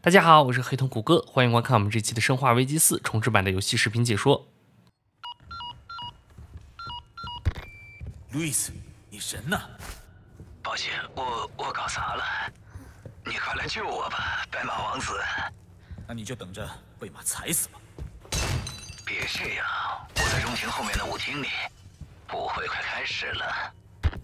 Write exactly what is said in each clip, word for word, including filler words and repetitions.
大家好，我是黑瞳谷歌，欢迎观看我们这期的《生化危机四》重置版的游戏视频解说。 路易斯，你人呢？ 抱歉，我我搞砸了，你快来救我吧，白马王子。 那你就等着被马踩死吧。 别这样，我在中庭后面的舞厅里，舞会快开始了。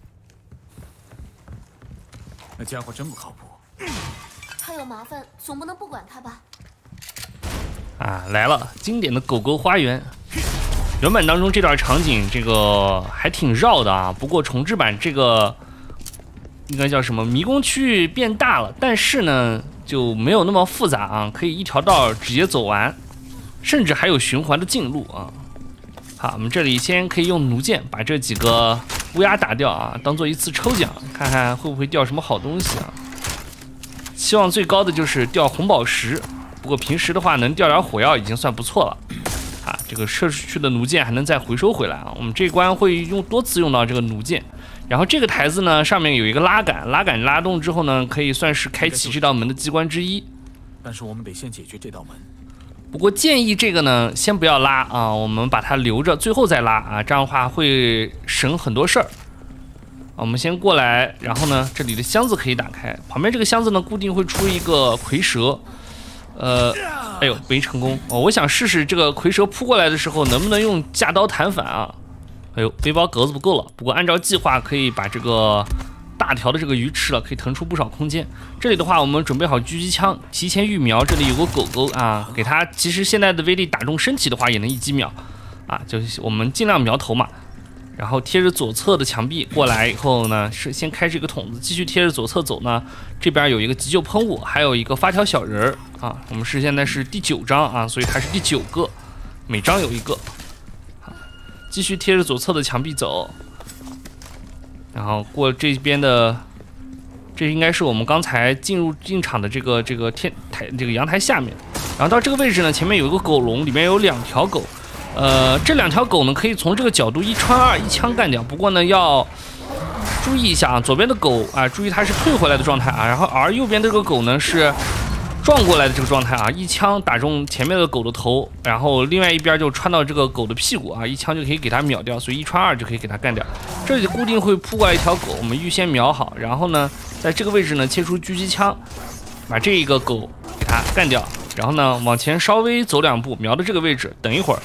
那家伙真不靠谱。 他有麻烦，总不能不管他吧？ 啊，来了，经典的狗狗花园。原版当中这段场景，这个还挺绕的啊。不过重置版这个应该叫什么？迷宫区域变大了，但是呢就没有那么复杂啊，可以一条道直接走完，甚至还有循环的近路啊。好，我们这里先可以用弩箭把这几个乌鸦打掉啊，当做一次抽奖，看看会不会掉什么好东西啊。希望最高的就是掉红宝石，不过平时的话能掉点火药已经算不错了。啊，这个射出去的弩箭还能再回收回来啊。我们这一关会用多次用到这个弩箭，然后这个台子呢上面有一个拉杆，拉杆拉动之后呢，可以算是开启这道门的机关之一。 但是我们得先解决这道门。 不过建议这个呢先不要拉啊，我们把它留着，最后再拉啊，这样的话会省很多事儿。我们先过来，然后呢，这里的箱子可以打开，旁边这个箱子呢，固定会出一个蝰蛇，呃，哎呦，没成功哦。我想试试这个蝰蛇扑过来的时候，能不能用架刀弹反啊？哎呦，背包格子不够了，不过按照计划可以把这个大条的这个鱼吃了，可以腾出不少空间。这里的话，我们准备好狙击枪，提前预瞄，这里有个狗狗啊，给它，其实现在的威力打中身体的话，也能一击秒啊，就是我们尽量瞄头嘛。然后贴着左侧的墙壁过来以后呢，是先开这个筒子，继续贴着左侧走呢。这边有一个急救喷雾，还有一个发条小人儿啊。我们是现在是第九章啊，所以它是第九个，每章有一个。继续贴着左侧的墙壁走，然后过这边的，这应该是我们刚才进入进场的这个这个天台这个阳台下面。然后到这个位置呢，前面有一个狗笼，里面有两条狗。呃，这两条狗呢，可以从这个角度一穿二一枪干掉。不过呢，要注意一下啊，左边的狗啊，注意它是退回来的状态啊，然后而右边这个狗呢是撞过来的这个状态啊，一枪打中前面的狗的头，然后另外一边就穿到这个狗的屁股啊，一枪就可以给它秒掉，所以一穿二就可以给它干掉。这里固定会扑过来一条狗，我们预先瞄好，然后呢，在这个位置呢切出狙击枪，把这一个狗给它干掉，然后呢往前稍微走两步，瞄的这个位置，等一会儿。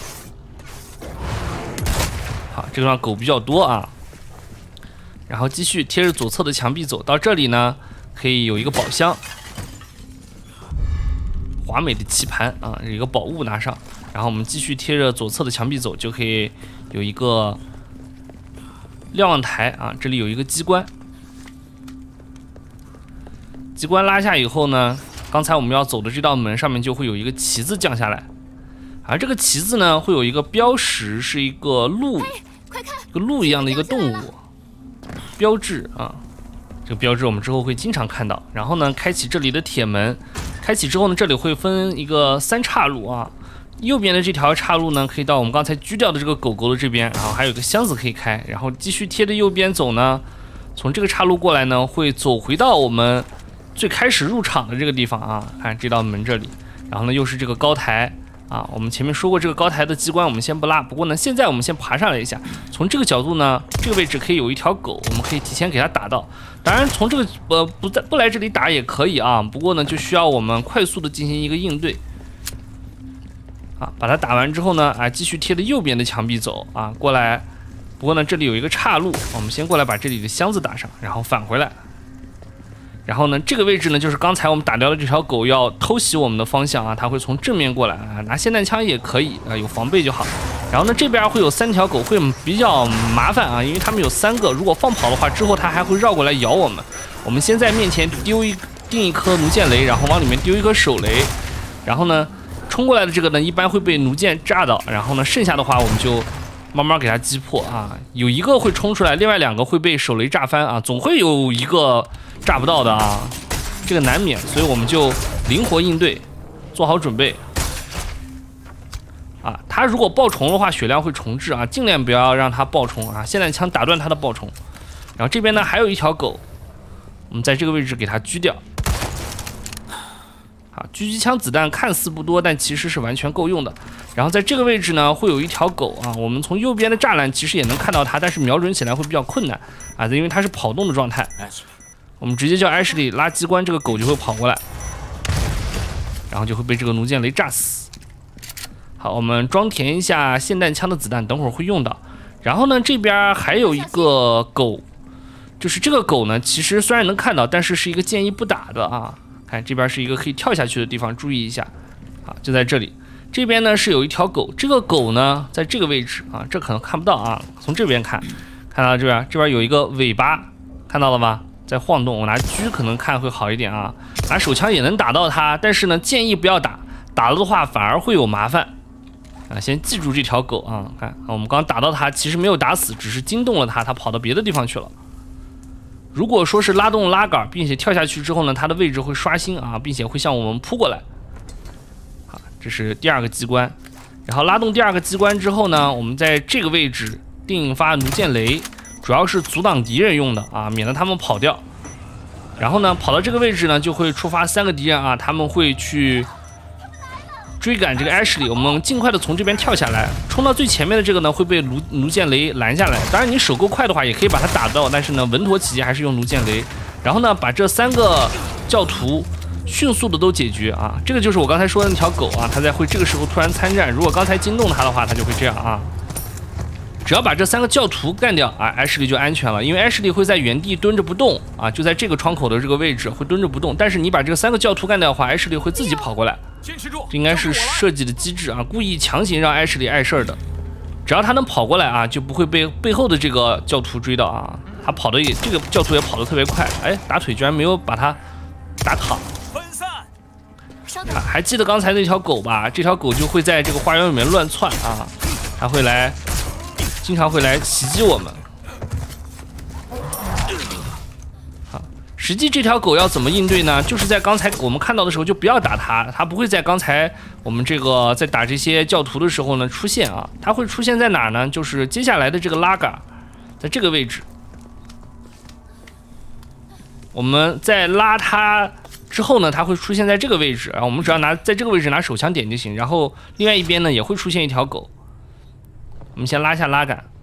好，这个地方狗比较多啊，然后继续贴着左侧的墙壁走到这里呢，可以有一个宝箱，华美的棋盘啊，有一个宝物拿上，然后我们继续贴着左侧的墙壁走，就可以有一个瞭望台啊，这里有一个机关，机关拉下以后呢，刚才我们要走的这道门上面就会有一个旗子降下来。而这个旗子呢，会有一个标识，是一个鹿，一个鹿一样的一个动物标志啊。这个标志我们之后会经常看到。然后呢，开启这里的铁门，开启之后呢，这里会分一个三岔路啊。右边的这条岔路呢，可以到我们刚才狙掉的这个狗狗的这边，然后还有一个箱子可以开。然后继续贴着右边走呢，从这个岔路过来呢，会走回到我们最开始入场的这个地方啊。看这道门这里，然后呢又是这个高台。啊，我们前面说过这个高台的机关我们先不拉，不过呢，现在我们先爬上来一下，从这个角度呢，这个位置可以有一条狗，我们可以提前给它打到。当然，从这个呃不在不来这里打也可以啊，不过呢，就需要我们快速的进行一个应对。啊，把它打完之后呢，啊，继续贴着右边的墙壁走啊，过来。不过呢，这里有一个岔路，我们先过来把这里的箱子打上，然后返回来。然后呢，这个位置呢，就是刚才我们打掉的这条狗要偷袭我们的方向啊，它会从正面过来啊，拿霰弹枪也可以啊，有防备就好。然后呢，这边会有三条狗，会比较麻烦啊，因为它们有三个，如果放跑的话，之后它还会绕过来咬我们。我们先在面前丢一定一颗弩箭雷，然后往里面丢一颗手雷，然后呢，冲过来的这个呢，一般会被弩箭炸到，然后呢，剩下的话我们就慢慢给它击破啊，有一个会冲出来，另外两个会被手雷炸翻啊，总会有一个炸不到的啊，这个难免，所以我们就灵活应对，做好准备啊。它如果爆虫的话，血量会重置啊，尽量不要让它爆虫啊，霰弹枪打断它的爆虫。然后这边呢还有一条狗，我们在这个位置给它狙掉。好， 啊。狙击枪子弹看似不多，但其实是完全够用的。然后在这个位置呢，会有一条狗啊，我们从右边的栅栏其实也能看到它，但是瞄准起来会比较困难啊，因为它是跑动的状态。我们直接叫艾什利拉机关，这个狗就会跑过来，然后就会被这个弩箭雷炸死。好，我们装填一下霰弹枪的子弹，等会儿会用到。然后呢，这边还有一个狗。就是这个狗呢，其实虽然能看到，但是是一个建议不打的啊。看这边是一个可以跳下去的地方，注意一下。好，就在这里。这边呢是有一条狗，这个狗呢在这个位置啊，这可能看不到啊。从这边看，看到这边，这边有一个尾巴，看到了吗？在晃动。我拿狙可能看会好一点啊，拿手枪也能打到它，但是呢建议不要打，打了的话反而会有麻烦。啊，先记住这条狗啊。看啊，我们刚刚打到它，其实没有打死，只是惊动了它，它跑到别的地方去了。如果说是拉动拉杆，并且跳下去之后呢，它的位置会刷新啊，并且会向我们扑过来。好，这是第二个机关。然后拉动第二个机关之后呢，我们在这个位置定发弩箭雷，主要是阻挡敌人用的啊，免得他们跑掉。然后呢，跑到这个位置呢，就会触发三个敌人啊，他们会去追赶这个艾什利，我们尽快的从这边跳下来，冲到最前面的这个呢会被弩弩箭雷拦下来。当然你手够快的话，也可以把它打到，但是呢稳妥起见还是用弩箭雷。然后呢把这三个教徒迅速的都解决啊。这个就是我刚才说的那条狗啊，它在会这个时候突然参战，如果刚才惊动它的话，它就会这样啊。只要把这三个教徒干掉啊，艾什利就安全了，因为艾什利会在原地蹲着不动啊，就在这个窗口的这个位置会蹲着不动。但是你把这三个教徒干掉的话，艾什利会自己跑过来。这应该是设计的机制啊，故意强行让艾什利碍事儿的。只要他能跑过来啊，就不会被背后的这个教徒追到啊。他跑的也，这个教徒也跑得特别快。哎，打腿居然没有把他打躺。啊，还记得刚才那条狗吧？这条狗就会在这个花园里面乱窜啊，它会来，经常会来袭击我们。实际这条狗要怎么应对呢？就是在刚才我们看到的时候就不要打它，它不会在刚才我们这个在打这些教徒的时候呢出现啊，它会出现在哪儿呢？就是接下来的这个拉杆，在这个位置。我们在拉它之后呢，它会出现在这个位置啊，我们只要拿在这个位置拿手枪点就行。然后另外一边呢也会出现一条狗，我们先拉下拉杆。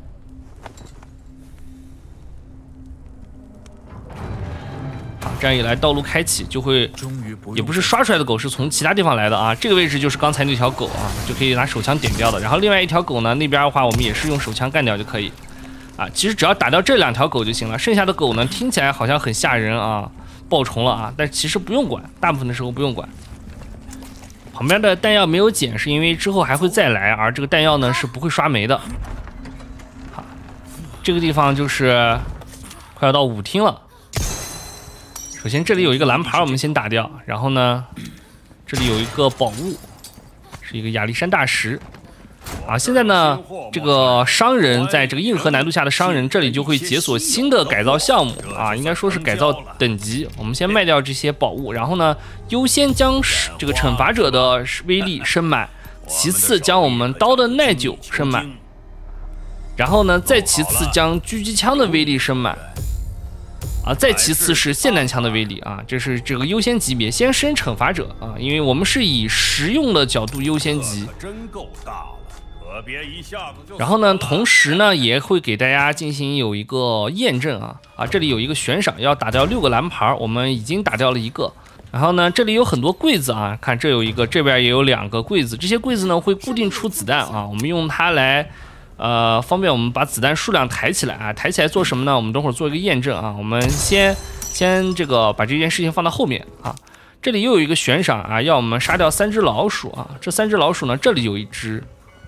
这样一来，道路开启就会，也不是刷出来的狗，是从其他地方来的啊。这个位置就是刚才那条狗啊，就可以拿手枪点掉的。然后另外一条狗呢，那边的话我们也是用手枪干掉就可以啊。其实只要打掉这两条狗就行了，剩下的狗呢听起来好像很吓人啊，爆虫了啊，但其实不用管，大部分的时候不用管。旁边的弹药没有捡，是因为之后还会再来，而这个弹药呢是不会刷没的。好，这个地方就是快要到舞厅了。首先这里有一个蓝牌，我们先打掉。然后呢，这里有一个宝物，是一个亚历山大石。啊，现在呢，这个商人在这个硬核难度下的商人，这里就会解锁新的改造项目啊，应该说是改造等级。我们先卖掉这些宝物，然后呢，优先将这个惩罚者的威力升满，其次将我们刀的耐久升满，然后呢，再其次将狙击枪的威力升满。啊，再其次是霰弹枪的威力啊，这是这个优先级别，先升惩罚者啊，因为我们是以实用的角度优先级。然后呢，同时呢也会给大家进行有一个验证啊啊，这里有一个悬赏，要打掉六个蓝牌，我们已经打掉了一个。然后呢，这里有很多柜子啊，看这有一个，这边也有两个柜子，这些柜子呢会固定出子弹啊，我们用它来。呃，方便我们把子弹数量抬起来啊，抬起来做什么呢？我们等会儿做一个验证啊。我们先先这个把这件事情放到后面啊。这里又有一个悬赏啊，要我们杀掉三只老鼠啊。这三只老鼠呢，这里有一只，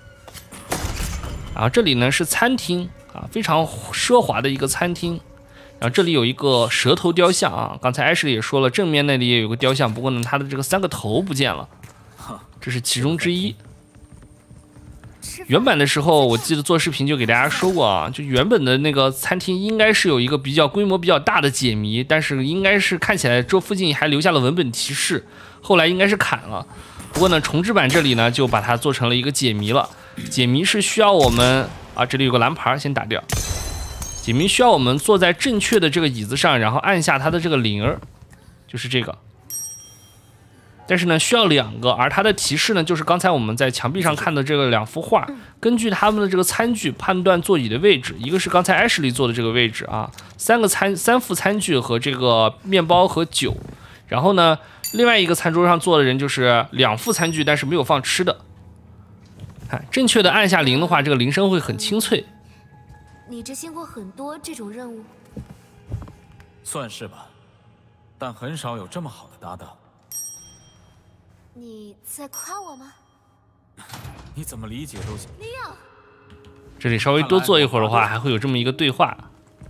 啊，这里呢是餐厅啊，非常奢华的一个餐厅。然后这里有一个蛇头雕像啊，刚才艾什利也说了，正面那里也有个雕像，不过呢，它的这个三个头不见了，这是其中之一。原版的时候，我记得做视频就给大家说过啊，就原本的那个餐厅应该是有一个比较规模比较大的解谜，但是应该是看起来这附近还留下了文本提示，后来应该是砍了。不过呢，重制版这里呢就把它做成了一个解谜了。解谜是需要我们啊，这里有个蓝牌，先打掉。解谜需要我们坐在正确的这个椅子上，然后按下它的这个铃儿，就是这个。 但是呢需要两个，而它的提示呢就是刚才我们在墙壁上看的这个两幅画，根据他们的这个餐具判断座椅的位置，一个是刚才艾什利坐的这个位置啊，三个餐三副餐具和这个面包和酒，然后呢另外一个餐桌上坐的人就是两副餐具，但是没有放吃的。看，正确的按下铃的话，这个铃声会很清脆。 你执行过很多这种任务， 算是吧，但很少有这么好的搭档。 你在夸我吗？ 你怎么理解都行。 这里稍微多坐一会儿的话，还会有这么一个对话，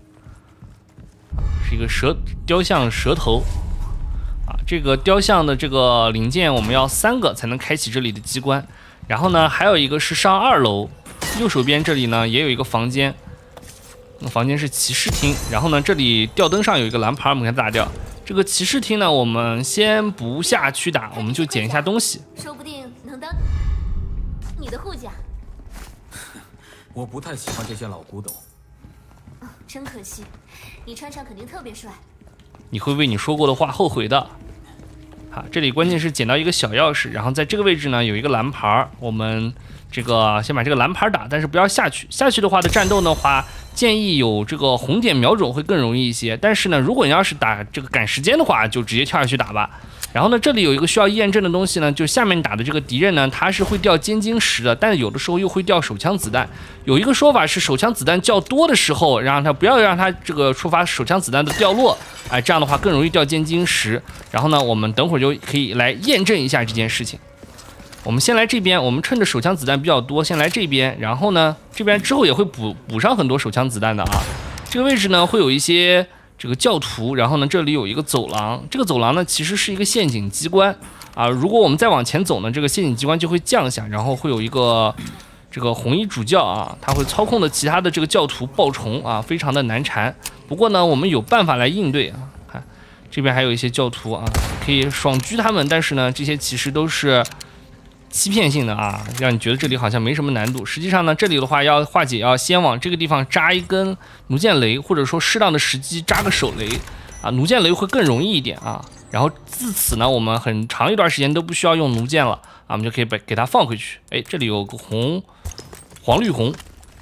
是一个蛇雕像蛇头啊。这个雕像的这个零件我们要三个才能开启这里的机关。然后呢，还有一个是上二楼，右手边这里呢也有一个房间，那房间是骑士厅。然后呢，这里吊灯上有一个蓝牌，我们给它打掉。这个骑士厅呢，我们先不下去打，我们就捡一下东西， 说不定能当你的护甲。 我不太喜欢这些老古董。 哦，真可惜，你穿上肯定特别帅。 你会为你说过的话后悔的。好，这里关键是捡到一个小钥匙，然后在这个位置呢有一个蓝牌，我们这个先把这个蓝牌打，但是不要下去。下去的话的战斗的话，建议有这个红点瞄准会更容易一些。但是呢，如果你要是打这个赶时间的话，就直接跳下去打吧。然后呢，这里有一个需要验证的东西呢，就下面打的这个敌人呢，他是会掉尖晶石的，但是有的时候又会掉手枪子弹。有一个说法是手枪子弹较多的时候，让他不要让他这个触发手枪子弹的掉落，哎，这样的话更容易掉尖晶石。然后呢，我们等会儿就可以来验证一下这件事情。我们先来这边，我们趁着手枪子弹比较多，先来这边，然后呢，这边之后也会补补上很多手枪子弹的啊。这个位置呢会有一些这个教徒，然后呢这里有一个走廊，这个走廊呢其实是一个陷阱机关啊。如果我们再往前走呢，这个陷阱机关就会降下，然后会有一个这个红衣主教啊，他会操控的其他的这个教徒爆虫啊，非常的难缠。不过呢，我们有办法来应对啊。看这边还有一些教徒啊，可以爽狙他们，但是呢，这些其实都是欺骗性的啊，让你觉得这里好像没什么难度。实际上呢，这里的话要化解，要先往这个地方扎一根弩箭雷，或者说适当的时机扎个手雷啊，弩箭雷会更容易一点啊。然后自此呢，我们很长一段时间都不需要用弩箭了啊，我们就可以把给它放回去。哎，这里有个红黄绿红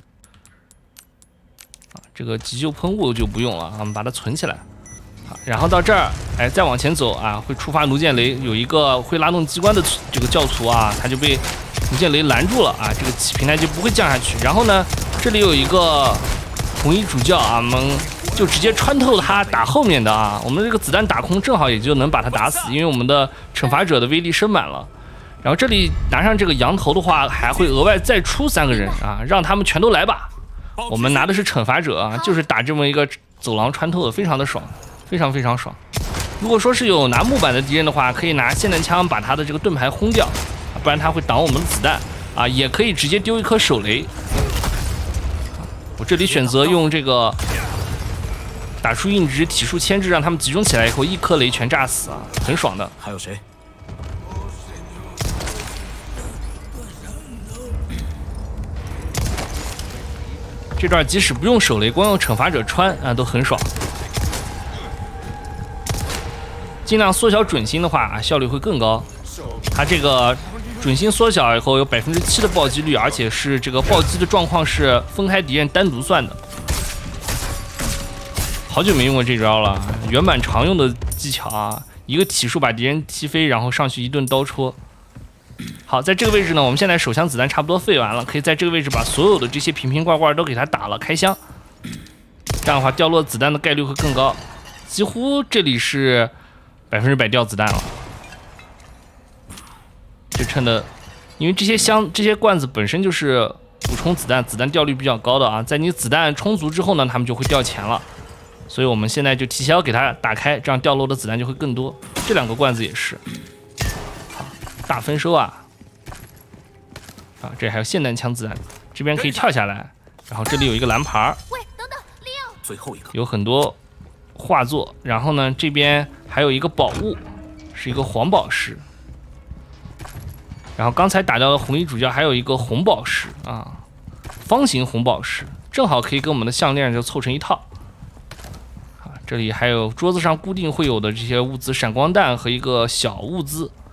啊，这个急救喷雾就不用了啊，我们把它存起来。然后到这儿，哎，再往前走啊，会触发弩箭雷，有一个会拉动机关的这个教徒啊，他就被弩箭雷拦住了啊，这个平台就不会降下去。然后呢，这里有一个红衣主教啊，我们就直接穿透他打后面的啊，我们这个子弹打空，正好也就能把他打死，因为我们的惩罚者的威力升满了。然后这里拿上这个羊头的话，还会额外再出三个人啊，让他们全都来吧。我们拿的是惩罚者啊，就是打这么一个走廊穿透的，非常的爽。非常非常爽。如果说是有拿木板的敌人的话，可以拿霰弹枪把他的这个盾牌轰掉，不然他会挡我们的子弹啊。也可以直接丢一颗手雷。我这里选择用这个打出硬直体术牵制，让他们集中起来以后，一颗雷全炸死啊，很爽的。 还有谁？ 这段即使不用手雷，光用惩罚者穿啊，都很爽。尽量缩小准心的话，效率会更高。它这个准心缩小以后有百分之七的暴击率，而且是这个暴击的状况是分开敌人单独算的。好久没用过这招了，原版常用的技巧啊，一个体术把敌人踢飞，然后上去一顿刀戳。好，在这个位置呢，我们现在手枪子弹差不多废完了，可以在这个位置把所有的这些瓶瓶罐罐都给它打了，开箱。这样的话，掉落子弹的概率会更高，几乎这里是百分之百掉子弹了，就趁的，因为这些箱、这些罐子本身就是补充子弹、子弹掉率比较高的啊，在你子弹充足之后呢，他们就会掉钱了，所以我们现在就提前要给它打开，这样掉落的子弹就会更多。这两个罐子也是，好，大丰收啊！啊，这还有霰弹枪子弹，这边可以跳下来，然后这里有一个蓝牌， 喂，等等，利奥， 最后一个有很多画作，然后呢，这边还有一个宝物，是一个黄宝石。然后刚才打掉的红衣主教还有一个红宝石啊，方形红宝石，正好可以跟我们的项链就凑成一套。啊，这里还有桌子上固定会有的这些物资，闪光弹和一个小物资。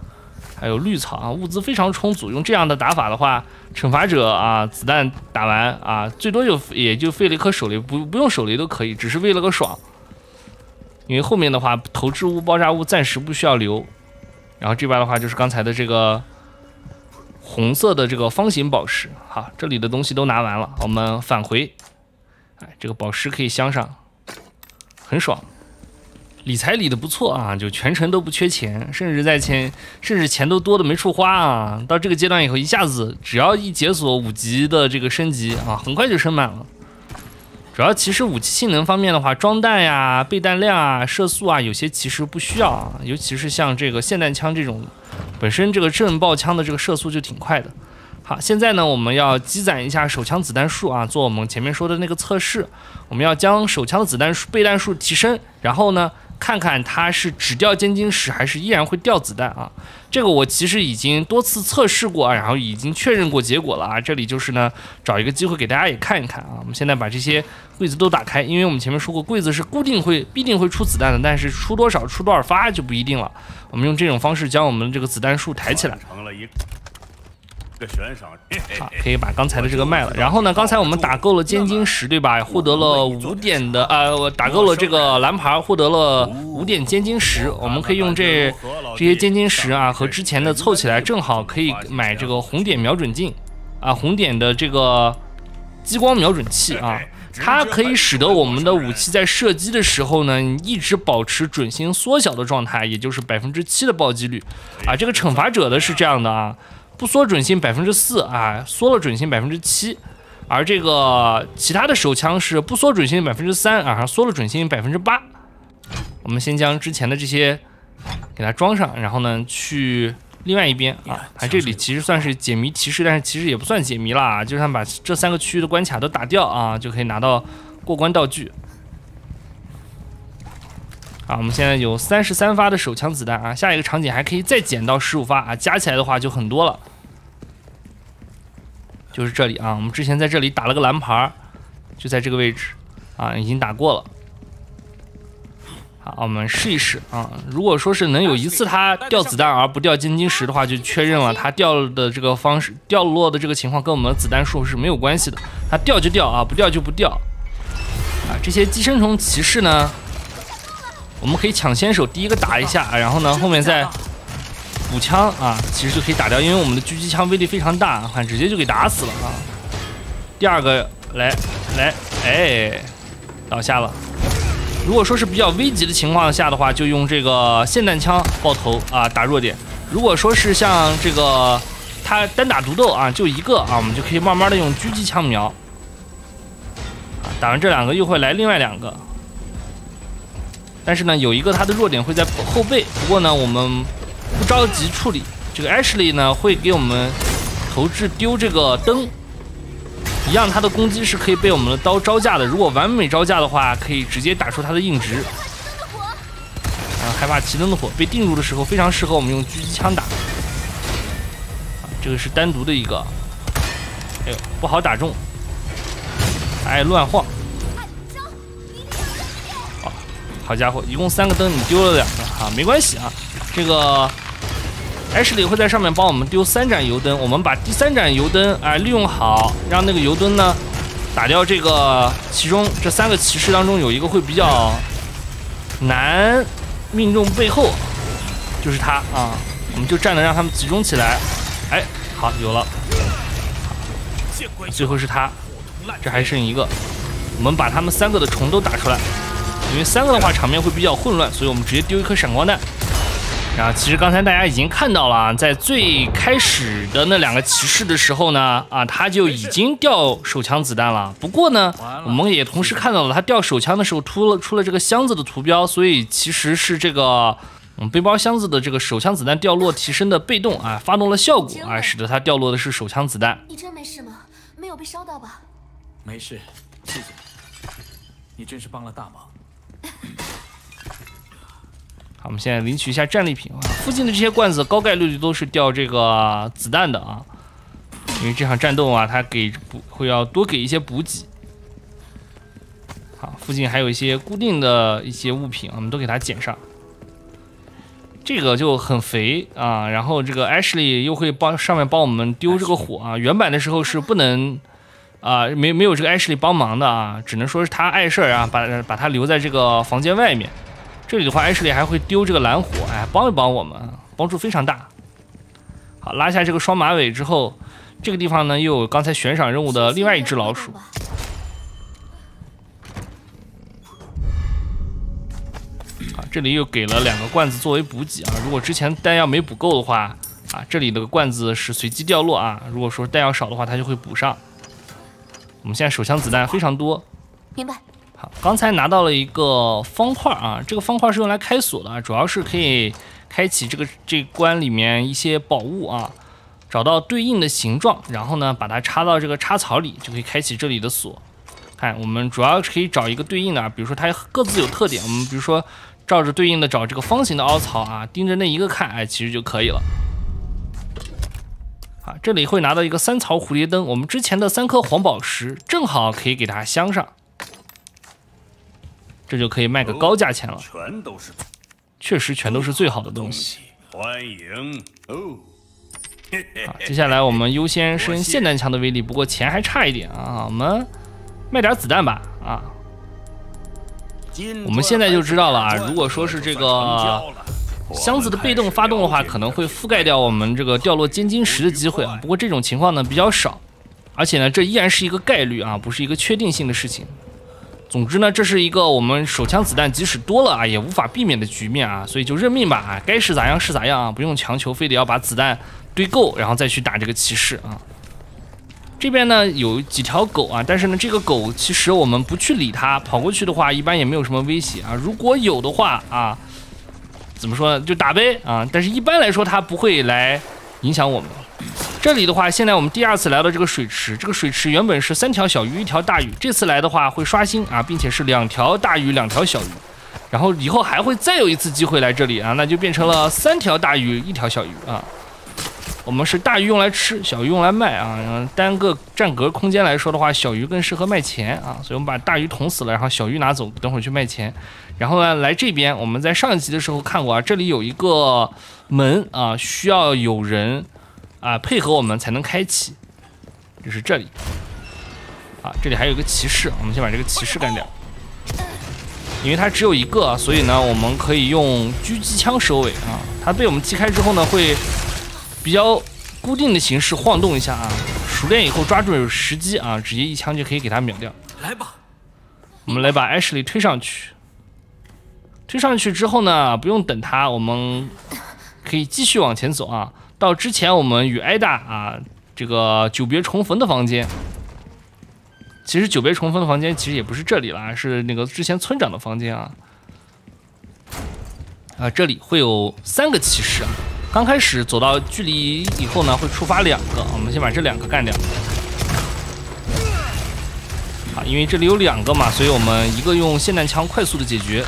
还有绿草啊，物资非常充足。用这样的打法的话，惩罚者啊，子弹打完啊，最多就也就废了一颗手雷，不不用手雷都可以，只是为了个爽。因为后面的话，投掷物、爆炸物暂时不需要留。然后这边的话就是刚才的这个红色的这个方形宝石。好，这里的东西都拿完了，我们返回。哎，这个宝石可以镶上，很爽。理财理的不错啊，就全程都不缺钱，甚至在钱，甚至钱都多的没处花啊。到这个阶段以后，一下子只要一解锁五级的这个升级啊，很快就升满了。主要其实武器性能方面的话，装弹呀、备弹量啊、射速啊，有些其实不需要啊，尤其是像这个霰弹枪这种，本身这个震爆枪的这个射速就挺快的。好，现在呢，我们要积攒一下手枪子弹数啊，做我们前面说的那个测试。我们要将手枪的子弹数、备弹数提升，然后呢，看看它是只掉尖晶石还是依然会掉子弹啊。这个我其实已经多次测试过啊，然后已经确认过结果了啊。这里就是呢，找一个机会给大家也看一看啊。我们现在把这些柜子都打开，因为我们前面说过，柜子是固定会必定会出子弹的，但是出多少、出多少发就不一定了。我们用这种方式将我们这个子弹数抬起来。 个悬赏， 好，可以把刚才的这个卖了。然后呢，刚才我们打够了尖晶石，对吧？获得了五点的，呃，打够了这个蓝牌，获得了五点尖晶石。我们可以用这这些尖晶石啊，和之前的凑起来，正好可以买这个红点瞄准镜啊，红点的这个激光瞄准器啊。它可以使得我们的武器在射击的时候呢，一直保持准星缩小的状态，也就是百分之七的暴击率啊。这个惩罚者的是这样的啊。不缩准星百分之四啊，缩了准星百分之七，而这个其他的手枪是不缩准星百分之三啊，缩了准星百分之八。我们先将之前的这些给它装上，然后呢去另外一边啊，它这里其实算是解谜提示，但是其实也不算解谜啦，就算把这三个区域的关卡都打掉啊，就可以拿到过关道具。啊，我们现在有三十三发的手枪子弹啊，下一个场景还可以再捡到十五发啊，加起来的话就很多了。就是这里啊，我们之前在这里打了个蓝牌，就在这个位置啊，已经打过了。好，我们试一试啊，如果说是能有一次它掉子弹而不掉尖晶石的话，就确认了它掉的这个方式、掉落的这个情况跟我们的子弹数是没有关系的，它掉就掉啊，不掉就不掉。啊，这些寄生虫骑士呢？我们可以抢先手第一个打一下，然后呢后面再补枪啊，其实就可以打掉，因为我们的狙击枪威力非常大，看直接就给打死了啊。第二个来来，哎，倒下了。如果说是比较危急的情况下的话，就用这个霰弹枪爆头啊，打弱点。如果说是像这个他单打独斗啊，就一个啊，我们就可以慢慢的用狙击枪瞄。啊，打完这两个又会来另外两个。但是呢，有一个它的弱点会在后背，不过呢，我们不着急处理。这个 Ashley 呢会给我们投掷丢这个灯，一样它的攻击是可以被我们的刀招架的。如果完美招架的话，可以直接打出它的硬直。啊，害怕奇灯的火被定住的时候，非常适合我们用狙击枪打。啊，这个是单独的一个，哎呦，不好打中，爱乱晃。好家伙，一共三个灯，你丢了两个啊，没关系啊。这个 Ashley 会在上面帮我们丢三盏油灯，我们把第三盏油灯啊、呃、利用好，让那个油灯呢打掉这个其中这三个骑士当中有一个会比较难命中背后，就是他啊，我们就站着让他们集中起来。哎，好，有了，最后是他，这还剩一个，我们把他们三个的虫都打出来。因为三个的话场面会比较混乱，所以我们直接丢一颗闪光弹。然后其实刚才大家已经看到了啊，在最开始的那两个骑士的时候呢，啊他就已经掉手枪子弹了。不过呢，我们也同时看到了他掉手枪的时候出了出了这个箱子的图标，所以其实是这个嗯背包箱子的这个手枪子弹掉落提升的被动啊发动了效果啊，使得它掉落的是手枪子弹。 你真没事吗？没有被烧到吧？ 没事，谢谢你，你真是帮了大忙。 好，我们现在领取一下战利品啊。附近的这些罐子高概率都是掉这个子弹的啊，因为这场战斗啊，它给补会要多给一些补给。好，附近还有一些固定的一些物品，我们都给它捡上。 这个就很肥啊，然后这个 Ashley 又会帮上面帮我们丢这个火啊。原版的时候是不能啊，没没有这个 Ashley 帮忙的啊，只能说是他碍事儿啊，把把他留在这个房间外面。这里的话 ，Ashley 还会丢这个蓝火，哎，帮一帮我们，帮助非常大。好，拉下这个双马尾之后，这个地方呢又有刚才悬赏任务的另外一只老鼠。啊，这里又给了两个罐子作为补给啊。如果之前弹药没补够的话，啊，这里的罐子是随机掉落啊。如果说弹药少的话，它就会补上。我们现在手枪子弹非常多。 明白。 好，刚才拿到了一个方块啊，这个方块是用来开锁的，主要是可以开启这个这关里面一些宝物啊，找到对应的形状，然后呢把它插到这个插槽里，就可以开启这里的锁。看，我们主要是可以找一个对应的啊，比如说它各自有特点，我们比如说照着对应的找这个方形的凹槽啊，盯着那一个看，哎，其实就可以了。啊，这里会拿到一个三槽蝴蝶灯，我们之前的三颗黄宝石正好可以给它镶上。这就可以卖个高价钱了， 全都是， 确实全都是最好的东西。 欢迎哦。 好，接下来我们优先升霰弹枪的威力，不过钱还差一点啊，我们卖点子弹吧啊。我们现在就知道了啊，如果说是这个箱子的被动发动的话，可能会覆盖掉我们这个掉落尖晶石的机会啊。不过这种情况呢比较少，而且呢这依然是一个概率啊，不是一个确定性的事情。总之呢，这是一个我们手枪子弹即使多了啊，也无法避免的局面啊，所以就认命吧啊，该是咋样是咋样啊，不用强求，非得要把子弹堆够，然后再去打这个骑士啊。这边呢有几条狗啊，但是呢这个狗其实我们不去理它，跑过去的话一般也没有什么威胁啊。如果有的话啊，怎么说呢，就打呗啊，但是一般来说它不会来影响我们。这里的话，现在我们第二次来到这个水池，这个水池原本是三条小鱼一条大鱼，这次来的话会刷新啊，并且是两条大鱼两条小鱼，然后以后还会再有一次机会来这里啊，那就变成了三条大鱼一条小鱼啊。我们是大鱼用来吃，小鱼用来卖啊。然后单个占格空间来说的话，小鱼更适合卖钱啊，所以我们把大鱼捅死了，然后小鱼拿走，等会儿去卖钱。然后呢，来这边我们在上一集的时候看过啊，这里有一个门啊，需要有人啊配合我们才能开启，就是这里啊，这里还有一个骑士，我们先把这个骑士干掉。因为它只有一个，所以呢，我们可以用狙击枪收尾啊。它被我们击开之后呢，会比较固定的形式晃动一下啊。熟练以后抓住时机啊，直接一枪就可以给它秒掉。 来吧， 我们来把 Ashley 推上去。推上去之后呢，不用等他，我们可以继续往前走啊。到之前我们与艾达啊这个久别重逢的房间。其实久别重逢的房间其实也不是这里了，是那个之前村长的房间啊。啊，这里会有三个骑士啊。刚开始走到距离以后呢，会触发两个，我们先把这两个干掉。啊，因为这里有两个嘛，所以我们一个用霰弹枪快速的解决。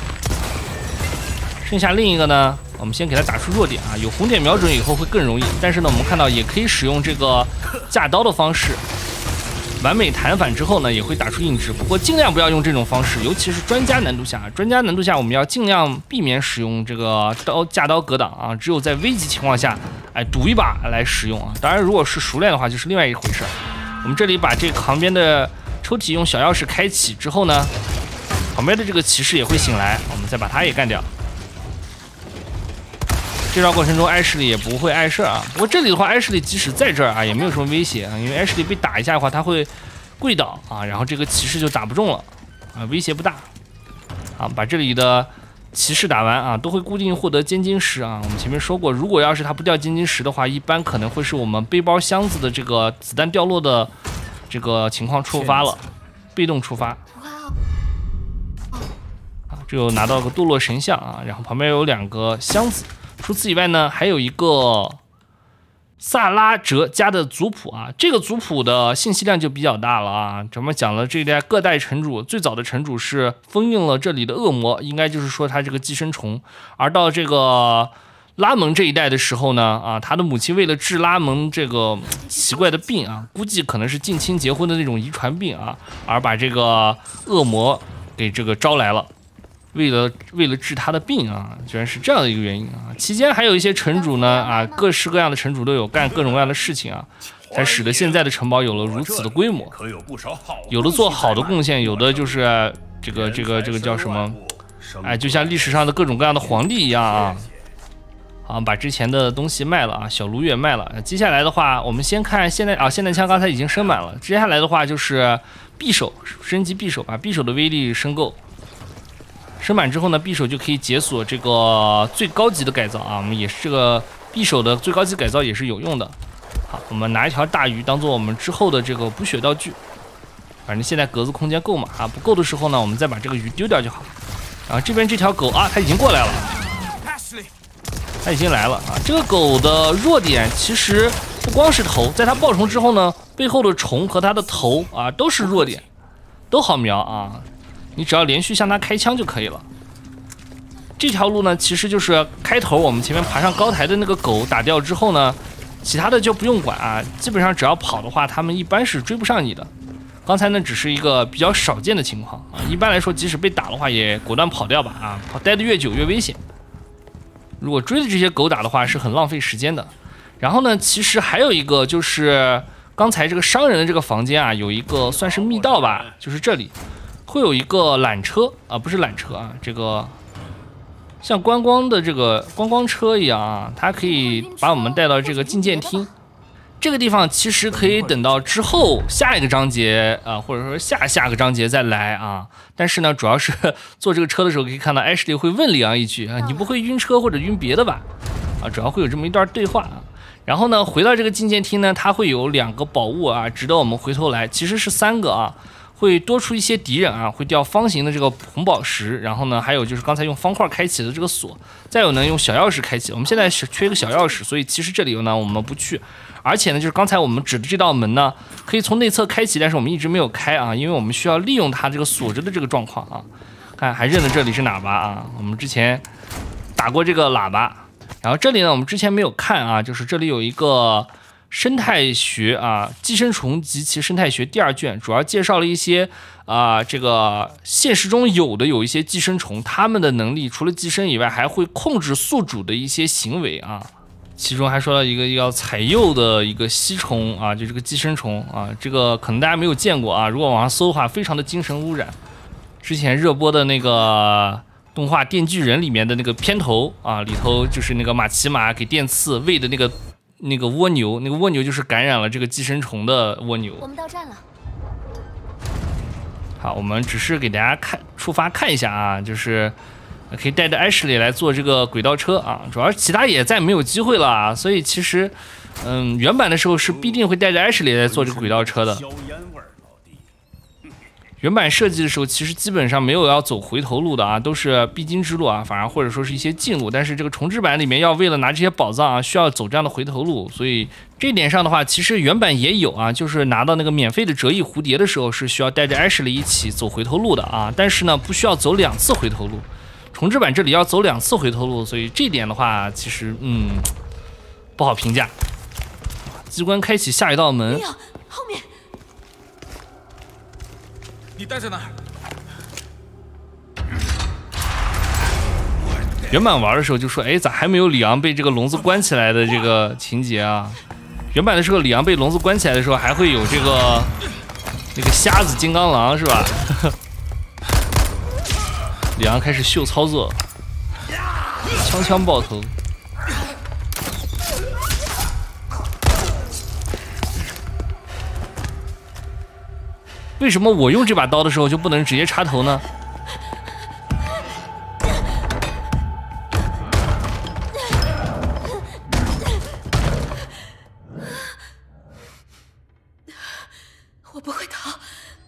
剩下另一个呢，我们先给它打出弱点啊，有红点瞄准以后会更容易。但是呢，我们看到也可以使用这个架刀的方式。完美弹反之后呢，也会打出硬直，不过尽量不要用这种方式，尤其是专家难度下。专家难度下，我们要尽量避免使用这个刀架刀格挡啊，只有在危急情况下，哎，赌一把来使用啊。当然，如果是熟练的话，就是另外一回事。我们这里把这个旁边的抽屉用小钥匙开启之后呢，旁边的这个骑士也会醒来，我们再把他也干掉。这招过程中，艾什利也不会碍事啊。不过这里的话，艾什利即使在这儿啊，也没有什么威胁啊，因为艾什利被打一下的话，他会跪倒啊，然后这个骑士就打不中了啊，威胁不大啊。把这里的骑士打完啊，都会固定获得尖晶石啊。我们前面说过，如果要是他不掉尖晶石的话，一般可能会是我们背包箱子的这个子弹掉落的这个情况触发了，被动触发。啊，这又拿到个堕落神像啊，然后旁边有两个箱子。除此以外呢，还有一个萨拉哲家的族谱啊，这个族谱的信息量就比较大了啊。咱们讲了这一代各代城主，最早的城主是封印了这里的恶魔，应该就是说他这个寄生虫。而到这个拉蒙这一代的时候呢，啊，他的母亲为了治拉蒙这个奇怪的病啊，估计可能是近亲结婚的那种遗传病啊，而把这个恶魔给这个招来了。 为了为了治他的病啊，居然是这样的一个原因啊。期间还有一些城主呢啊，各式各样的城主都有干各种各样的事情啊，才使得现在的城堡有了如此的规模。有的做好的贡献，有的就是这个这个这个叫什么？哎，就像历史上的各种各样的皇帝一样啊。好，把之前的东西卖了啊，小卢也卖了。接下来的话，我们先看现在啊，现代枪刚才已经升满了。接下来的话就是匕首，升级匕首，把匕首的威力升够。升满之后呢，匕首就可以解锁这个最高级的改造啊。我们也是这个匕首的最高级改造也是有用的。好，我们拿一条大鱼当做我们之后的这个补血道具。反正现在格子空间够嘛啊，不够的时候呢，我们再把这个鱼丢掉就好。然后这边这条狗啊，它已经过来了。它已经来了啊！这个狗的弱点其实不光是头，在它爆虫之后呢，背后的虫和它的头啊都是弱点，都好瞄啊！你只要连续向它开枪就可以了。这条路呢，其实就是开头我们前面爬上高台的那个狗打掉之后呢，其他的就不用管啊，基本上只要跑的话，他们一般是追不上你的。刚才呢只是一个比较少见的情况啊，一般来说，即使被打的话，也果断跑掉吧啊，跑待得越久越危险。如果追着这些狗打的话，是很浪费时间的。然后呢，其实还有一个就是刚才这个商人的这个房间啊，有一个算是密道吧，就是这里会有一个缆车啊，不是缆车啊，这个像观光的这个观光车一样啊，它可以把我们带到这个觐见厅。这个地方其实可以等到之后下一个章节啊、呃，或者说下下个章节再来啊。但是呢，主要是坐这个车的时候可以看到艾什利会问里昂一句啊：“你不会晕车或者晕别的吧？”啊，主要会有这么一段对话啊。然后呢，回到这个觐见厅呢，它会有两个宝物啊，值得我们回头来，其实是三个啊。会多出一些敌人啊，会掉方形的这个红宝石，然后呢，还有就是刚才用方块开启的这个锁，再有呢用小钥匙开启。我们现在是缺一个小钥匙，所以其实这里呢我们不去。而且呢，就是刚才我们指的这道门呢，可以从内侧开启，但是我们一直没有开啊，因为我们需要利用它这个锁着的这个状况啊。看，还认得这里是哪把啊？我们之前打过这个喇叭。然后这里呢，我们之前没有看啊，就是这里有一个生态学啊，寄生虫及其生态学第二卷，主要介绍了一些啊、呃，这个现实中有的有一些寄生虫，它们的能力除了寄生以外，还会控制宿主的一些行为啊。其中还说到一个要采柚的一个吸虫啊，就这个寄生虫啊，这个可能大家没有见过啊，如果网上搜的话，非常的精神污染。之前热播的那个动画《电锯人》里面的那个片头啊，里头就是那个马奇马给电刺喂的那个。那个蜗牛，那个蜗牛就是感染了这个寄生虫的蜗牛。 我们到站了。 好，我们只是给大家看出发看一下啊，就是可以带着艾什利来做这个轨道车啊。主要其他也再没有机会了啊，所以其实，嗯，原版的时候是必定会带着艾什利来做这个轨道车的。原版设计的时候，其实基本上没有要走回头路的啊，都是必经之路啊，反而或者说是一些近路。但是这个重置版里面要为了拿这些宝藏啊，需要走这样的回头路，所以这一点上的话，其实原版也有啊，就是拿到那个免费的折翼蝴蝶的时候，是需要带着艾什利一起走回头路的啊，但是呢，不需要走两次回头路。重置版这里要走两次回头路，所以这一点的话，其实嗯不好评价。机关开启下一道门。 后面。 你待在那儿。 原版玩的时候就说，哎，咋还没有里昂被这个笼子关起来的这个情节啊？原版的时候，里昂被笼子关起来的时候，还会有这个那个瞎子金刚狼是吧？里昂开始秀操作，枪枪爆头。为什么我用这把刀的时候就不能直接插头呢？ 我不会逃，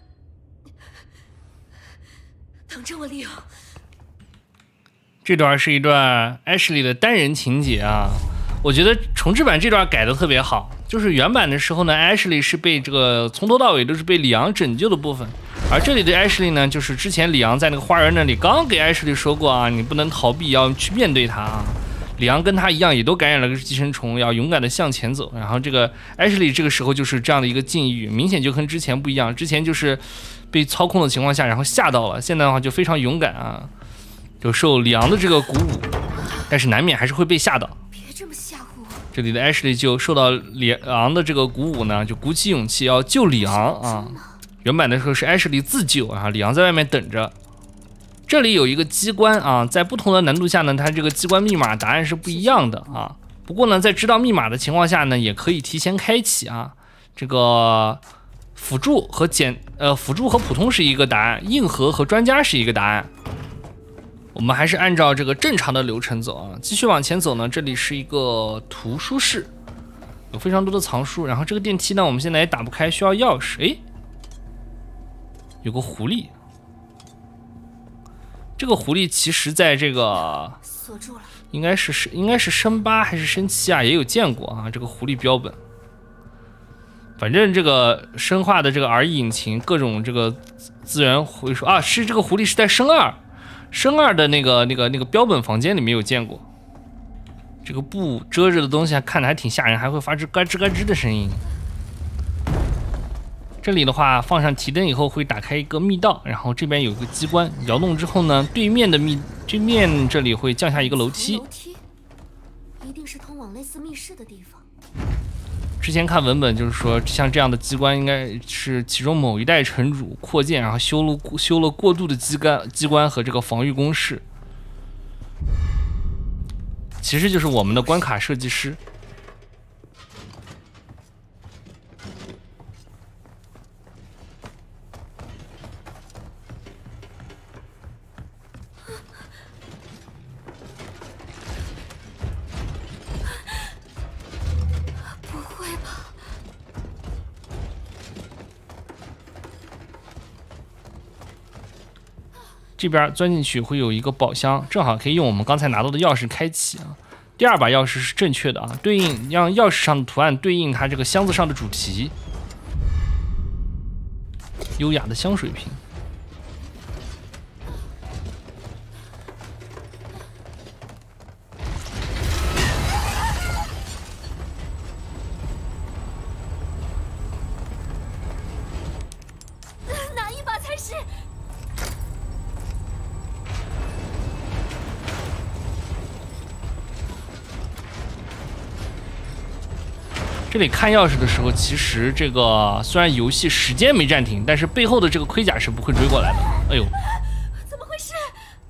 等着我，利奥。 这段是一段艾什利的单人情节啊，我觉得重置版这段改的特别好。就是原版的时候呢，艾什利是被这个从头到尾都是被里昂拯救的部分，而这里的艾什利呢，就是之前里昂在那个花园那里刚给艾什利说过啊，你不能逃避，要去面对他啊。里昂跟他一样，也都感染了个寄生虫，要勇敢的向前走。然后这个艾什利这个时候就是这样的一个境遇，明显就跟之前不一样。之前就是被操控的情况下，然后吓到了，现在的话就非常勇敢啊。 就受里昂的这个鼓舞，但是难免还是会被吓到。 别这么吓唬我！ 这里的 Ashley 就受到里昂的这个鼓舞呢，就鼓起勇气要救里昂啊。原版的时候是 Ashley 自救啊，里昂在外面等着。这里有一个机关啊，在不同的难度下呢，它这个机关密码答案是不一样的啊。不过呢，在知道密码的情况下呢，也可以提前开启啊。这个辅助和简呃辅助和普通是一个答案，硬核和专家是一个答案。我们还是按照这个正常的流程走啊，继续往前走呢。这里是一个图书室，有非常多的藏书。然后这个电梯呢，我们现在也打不开，需要钥匙。诶，有个狐狸。这个狐狸其实在这个锁住了， 应该是应该是升八还是升七啊，也有见过啊。这个狐狸标本，反正这个生化的这个 R E 引擎各种这个资源回收啊，是这个狐狸是在升二，升二的那个那个那个标本房间里面有见过。这个布遮着的东西看着还挺吓人，还会发出嘎吱嘎吱的声音。这里的话，放上提灯以后会打开一个密道，然后这边有一个机关，摇动之后呢，对面的密对面这里会降下一个楼梯。 楼梯，一定是通往类似密室的地方。 之前看文本就是说，像这样的机关应该是其中某一代城主扩建，然后修了修了过渡的机关机关和这个防御工事，其实就是我们的关卡设计师。这边钻进去会有一个宝箱，正好可以用我们刚才拿到的钥匙开启啊。第二把钥匙是正确的啊，对应让钥匙上的图案对应它这个箱子上的主题。优雅的香水瓶。 哪一把才是？ 这里看钥匙的时候，其实这个虽然游戏时间没暂停，但是背后的这个盔甲是不会追过来的。哎呦， 怎么回事？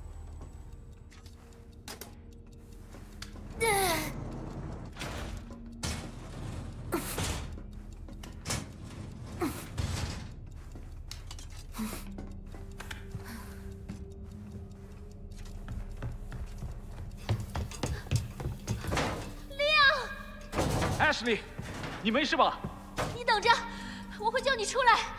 Ashley， 你没事吧？ 你等着，我会叫你出来。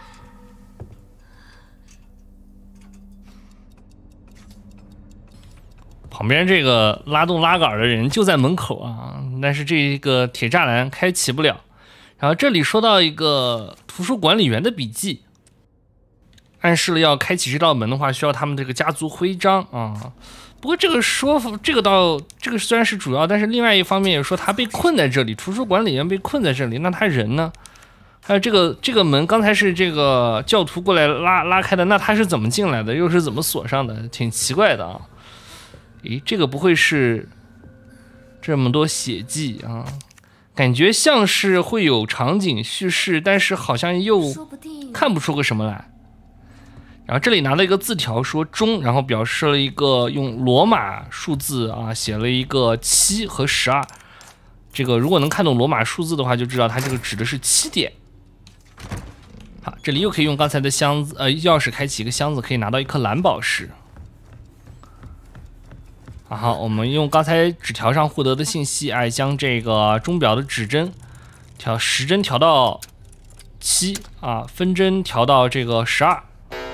旁边这个拉动拉杆的人就在门口啊，但是这个铁栅栏开启不了。然后这里说到一个图书管理员的笔记，暗示了要开启这道门的话，需要他们这个家族徽章啊。不过这个说法，这个倒这个虽然是主要，但是另外一方面也说他被困在这里，图书管理员被困在这里，那他人呢？还有这个这个门刚才是这个教徒过来拉拉开的，那他是怎么进来的？又是怎么锁上的？挺奇怪的啊。诶，这个不会是这么多血迹啊？感觉像是会有场景叙事，但是好像又看不出个什么来。然后这里拿了一个字条说中，然后表示了一个用罗马数字啊写了一个七和十二。这个如果能看懂罗马数字的话，就知道它这个指的是七点。好，这里又可以用刚才的箱子呃钥匙开启一个箱子，可以拿到一颗蓝宝石。然后我们用刚才纸条上获得的信息，哎，将这个钟表的指针调时针调到七啊，分针调到这个十二。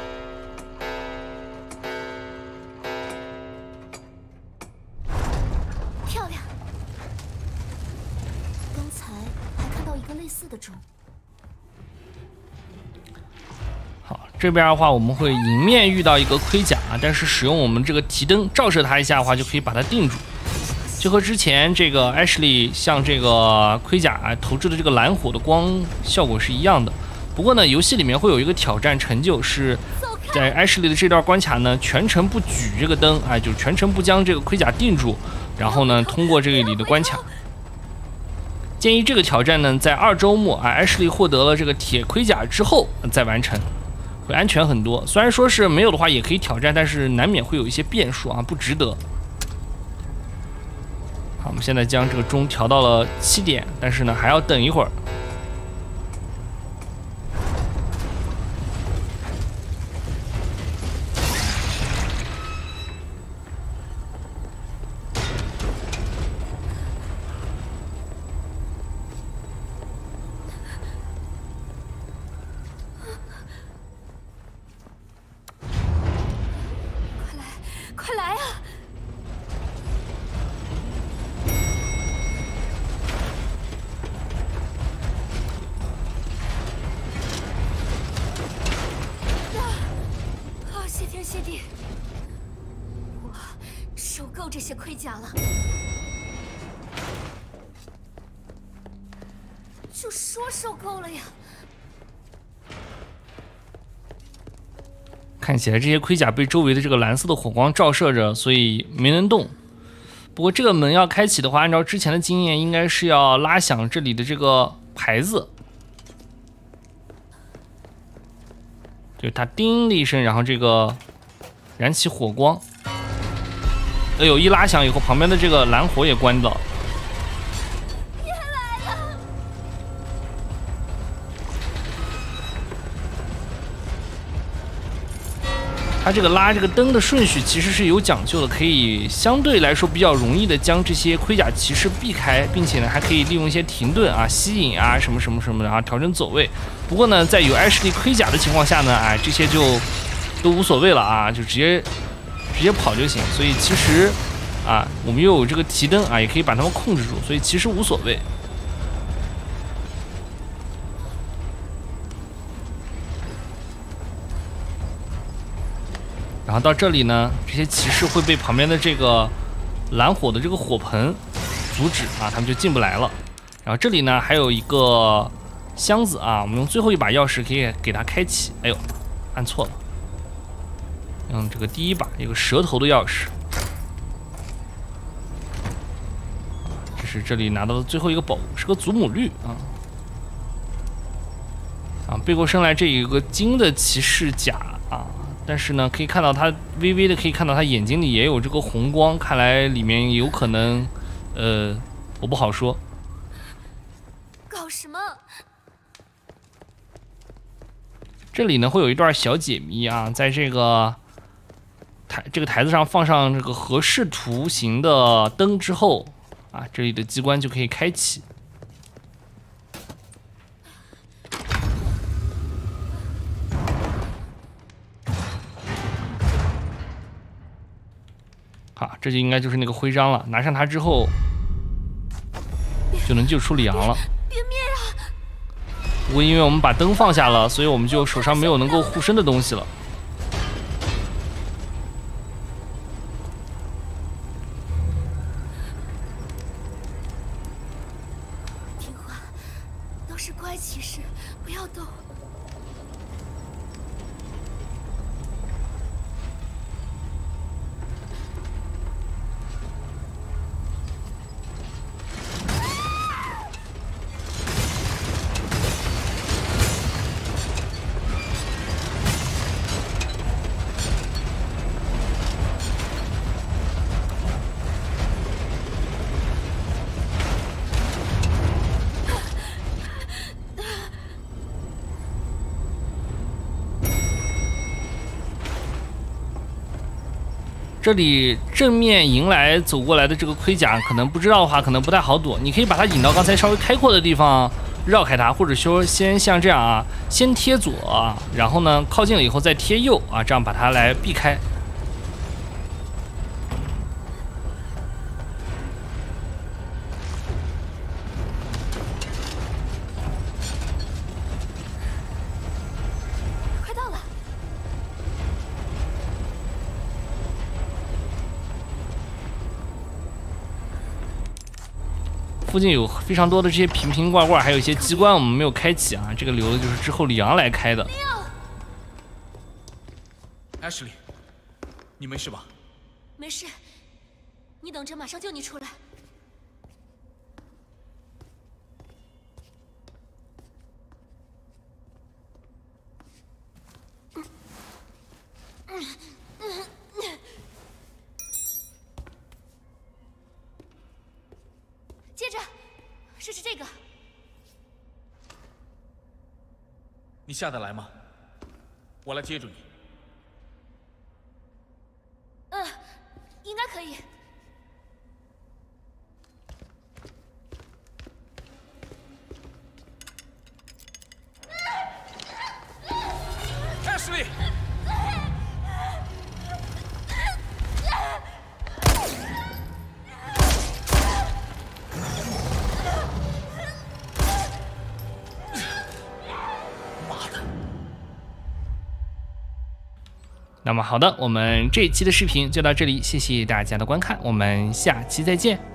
漂亮。刚才还看到一个类似的钟。 好，这边的话我们会迎面遇到一个盔甲，但是使用我们这个提灯照射它一下的话，就可以把它定住。就和之前这个 Ashley 向这个盔甲投掷的这个蓝火的光效果是一样的。不过呢，游戏里面会有一个挑战成就，是在艾什利的这段关卡呢，全程不举这个灯，哎，就全程不将这个盔甲定住，然后呢，通过这个里的关卡。建议这个挑战呢，在二周末啊，艾什利获得了这个铁盔甲之后再完成，会安全很多。虽然说是没有的话也可以挑战，但是难免会有一些变数啊，不值得。好，我们现在将这个钟调到了七点，但是呢，还要等一会儿。 快来啊！啊！谢天谢地，我收够这些盔甲了，就说收够了呀。 看起来这些盔甲被周围的这个蓝色的火光照射着，所以没能动。不过这个门要开启的话，按照之前的经验，应该是要拉响这里的这个牌子，就它叮的一声，然后这个燃起火光。哎呦，一拉响以后，旁边的这个蓝火也关了。它这个拉这个灯的顺序其实是有讲究的，可以相对来说比较容易的将这些盔甲骑士避开，并且呢还可以利用一些停顿啊、吸引啊什么什么什么的啊调整走位。不过呢，在有艾什利盔甲的情况下呢，哎，这些就都无所谓了啊，就直接直接跑就行。所以其实啊，我们又有这个提灯啊，也可以把它们控制住，所以其实无所谓。然后到这里呢，这些骑士会被旁边的这个蓝火的这个火盆阻止啊，他们就进不来了。然后这里呢还有一个箱子啊，我们用最后一把钥匙可以给它开启。哎呦，按错了，用这个第一把一个蛇头的钥匙。这是这里拿到的最后一个宝物，是个祖母绿啊。啊，背过身来这有一个金的骑士甲啊。但是呢，可以看到它微微的，可以看到它眼睛里也有这个红光，看来里面有可能，呃，我不好说。 搞什么？ 这里呢会有一段小解谜啊，在这个台这个台子上放上这个合适图形的灯之后啊，这里的机关就可以开启。好，这就应该就是那个徽章了。拿上它之后，就能救出里昂了。 别灭啊！ 不过因为我们把灯放下了，所以我们就手上没有能够护身的东西了。 听话，都是乖骑士，不要动。 这里正面迎来走过来的这个盔甲，可能不知道的话，可能不太好躲。你可以把它引到刚才稍微开阔的地方，绕开它，或者说先像这样啊，先贴左，然后呢靠近了以后再贴右啊，这样把它来避开。附近有非常多的这些瓶瓶罐罐，还有一些机关我们没有开启啊，这个留的就是之后里昂来开的。 Ashley， 你没事吧？ 没事，你等着，马上救你出来。接着，试试这个。 你下得来吗？我来接住你。 嗯，应该可以。 Ashley。 那么好的，我们这一期的视频就到这里，谢谢大家的观看，我们下期再见。